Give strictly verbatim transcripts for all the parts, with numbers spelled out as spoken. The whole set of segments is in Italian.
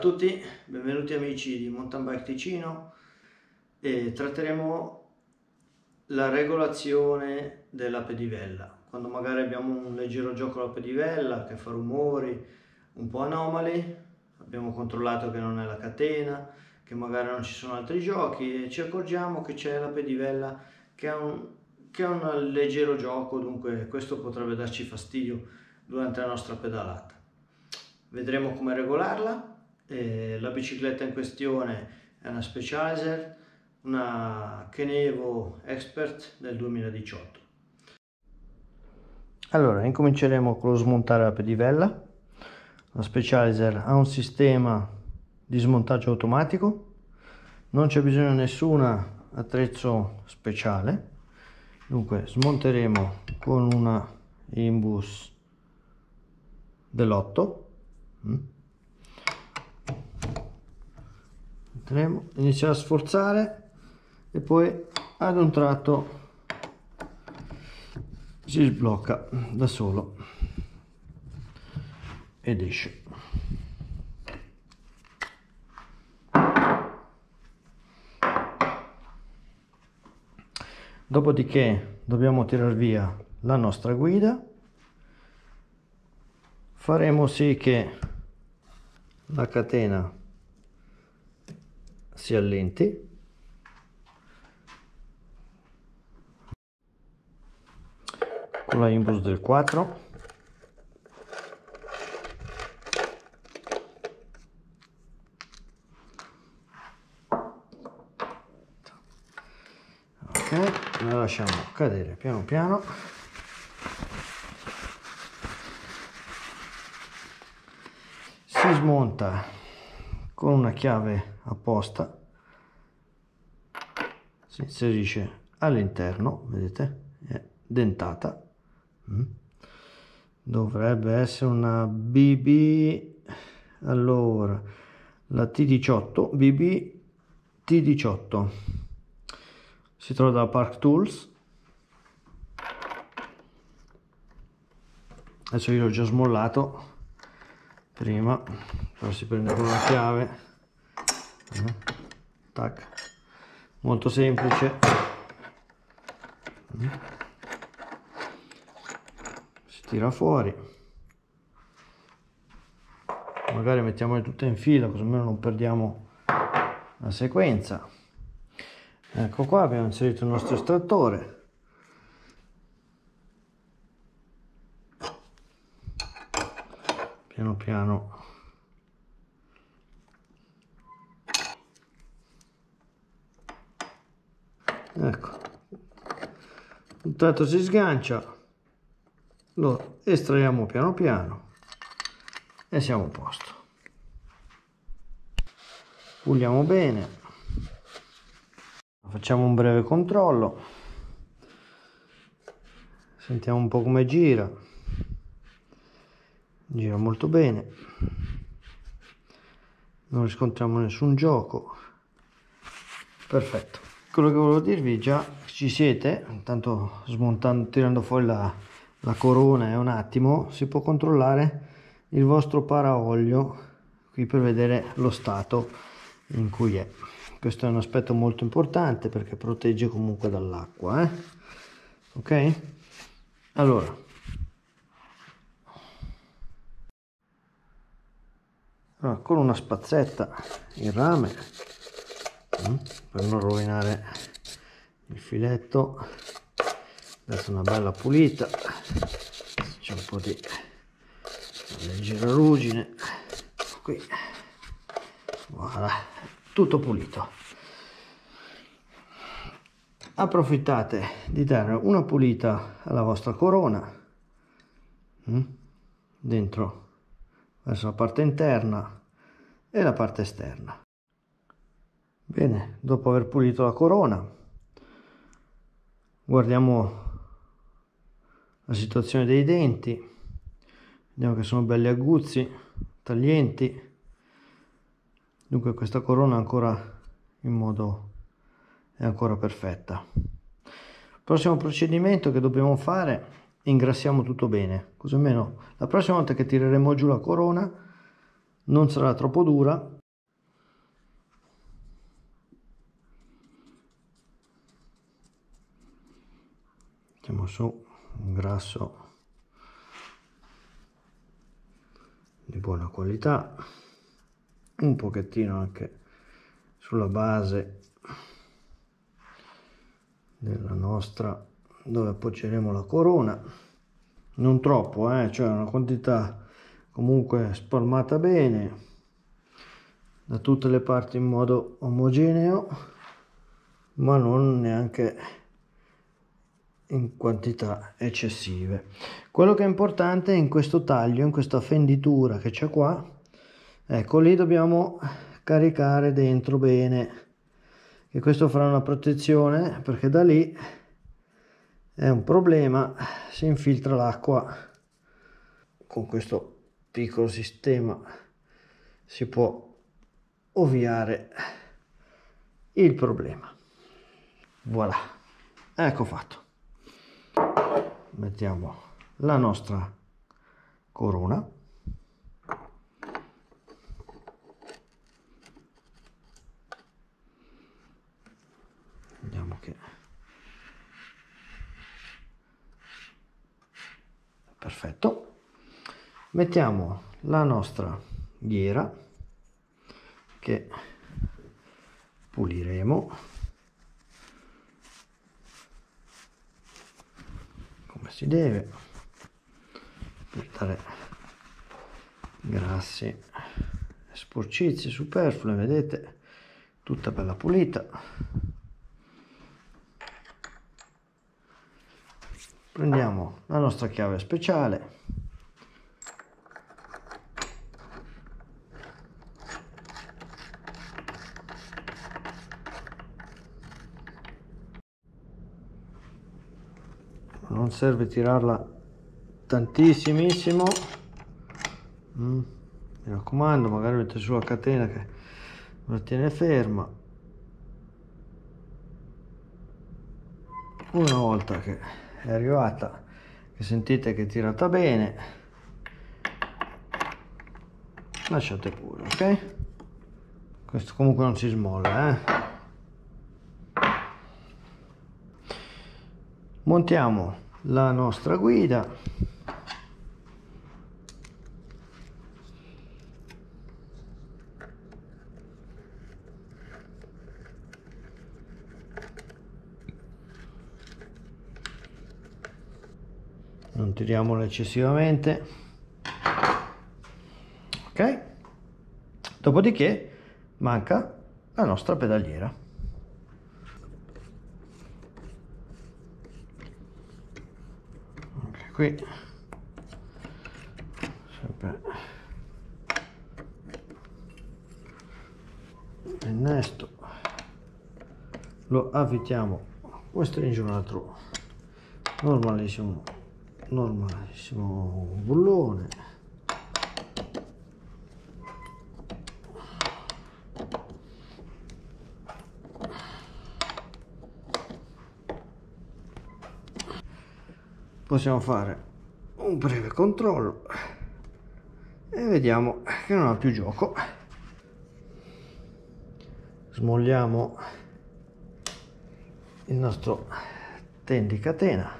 Ciao a tutti, benvenuti amici di Mountain Bike Ticino e tratteremo la regolazione della pedivella. Quando magari abbiamo un leggero gioco alla pedivella che fa rumori un po' anomali, abbiamo controllato che non è la catena, che magari non ci sono altri giochi e ci accorgiamo che c'è la pedivella che ha un, che ha un leggero gioco, dunque questo potrebbe darci fastidio durante la nostra pedalata. Vedremo come regolarla. Eh, la bicicletta in questione è una Specialized, una Kenevo Expert del duemiladiciotto. Allora, incominceremo con lo smontare la pedivella. La Specialized ha un sistema di smontaggio automatico, non c'è bisogno di nessun attrezzo speciale, dunque smonteremo con una Imbus dell'otto. Inizierà a sforzare e poi ad un tratto si sblocca da solo ed esce. Dopodiché dobbiamo tirar via la nostra guida, faremo sì che la catena si allenti, con la Imbus del quattro, ok, la lasciamo cadere piano piano, si smonta con una chiave apposta, si inserisce all'interno, vedete, è dentata, dovrebbe essere una B B, allora la T diciotto, B B T diciotto, si trova da Park Tools. Adesso io l'ho già smollato prima, però si prende con la chiave, eh, tac, molto semplice, si tira fuori, magari mettiamole tutte in fila così almeno non perdiamo la sequenza. Ecco qua, abbiamo inserito il nostro estrattore. Piano piano ecco, un tratto si sgancia, lo estraiamo piano piano e siamo a posto. Puliamo bene, facciamo un breve controllo, sentiamo un po' come gira. Gira molto bene, non riscontriamo nessun gioco, perfetto. Quello che volevo dirvi, già ci siete, intanto smontando, tirando fuori la, la corona e un attimo si può controllare il vostro paraolio qui per vedere lo stato in cui è. Questo è un aspetto molto importante perché protegge comunque dall'acqua, eh? Ok? Allora, Allora, con una spazzetta il rame, per non rovinare il filetto, adesso una bella pulita, c'è un po' di leggera ruggine, qui, voilà, tutto pulito. Approfittate di dare una pulita alla vostra corona, dentro verso la parte interna e la parte esterna. Bene, dopo aver pulito la corona guardiamo la situazione dei denti, vediamo che sono belli aguzzi, taglienti, dunque questa corona è ancora in modo è ancora perfetta. Prossimo procedimento che dobbiamo fare, ingrassiamo tutto bene, così almeno la prossima volta che tireremo giù la corona non sarà troppo dura mettiamo su un grasso di buona qualità, un pochettino anche sulla base della nostra, dove appoggeremo la corona, non troppo, eh? Cioè una quantità comunque spalmata bene da tutte le parti in modo omogeneo, ma non neanche in quantità eccessive. Quello che è importante in questo taglio, in questa fenditura che c'è qua, ecco, lì dobbiamo caricare dentro bene, che questo farà una protezione, perché da lì è un problema, si infiltra l'acqua. Con questo piccolo sistema si può ovviare il problema. Voilà, ecco fatto. Mettiamo la nostra corona, vediamo che perfetto. Mettiamo la nostra ghiera che puliremo come si deve per dare grassi e sporcizie superflue. Vedete, tutta bella pulita. Prendiamo la nostra chiave speciale, non serve tirarla tantissimissimo, mm, mi raccomando, magari mettete sulla catena che la tiene ferma. Una volta che è arrivata, che sentite che è tirata bene, lasciate pure, ok? Questo comunque non si smolla, eh? Montiamo la nostra guida, non tiriamola eccessivamente, ok? Dopodiché manca la nostra pedaliera. Anche qui sempre l'innesto, lo avvitiamo come stringe un altro normalissimo normalissimo bullone. Possiamo fare un breve controllo e vediamo che non ha più gioco. Smolliamo il nostro tendicatena,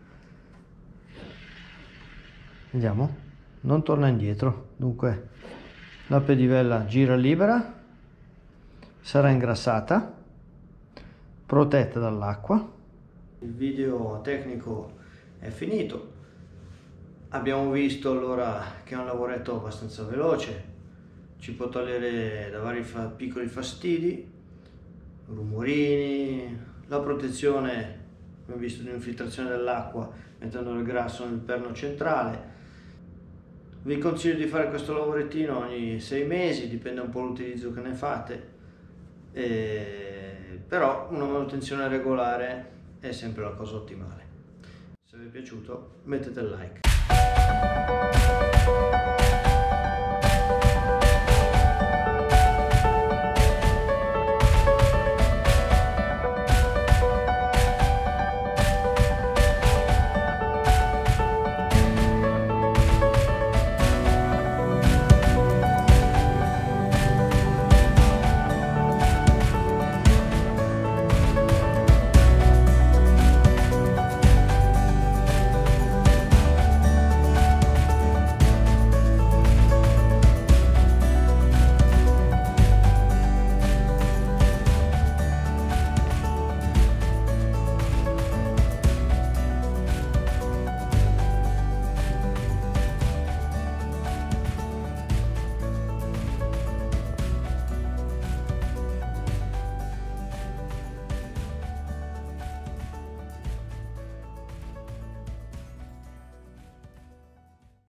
vediamo, non torna indietro, dunque la pedivella gira libera, sarà ingrassata, protetta dall'acqua. Il video tecnico è finito. Abbiamo visto allora che è un lavoretto abbastanza veloce, ci può togliere da vari fa piccoli fastidi, rumorini, la protezione, abbiamo visto, di infiltrazione dell'acqua mettendo il grasso nel perno centrale. Vi consiglio di fare questo lavorettino ogni sei mesi, dipende un po' dall'utilizzo che ne fate, e... però una manutenzione regolare è sempre la cosa ottimale. Se vi è piaciuto mettete il like.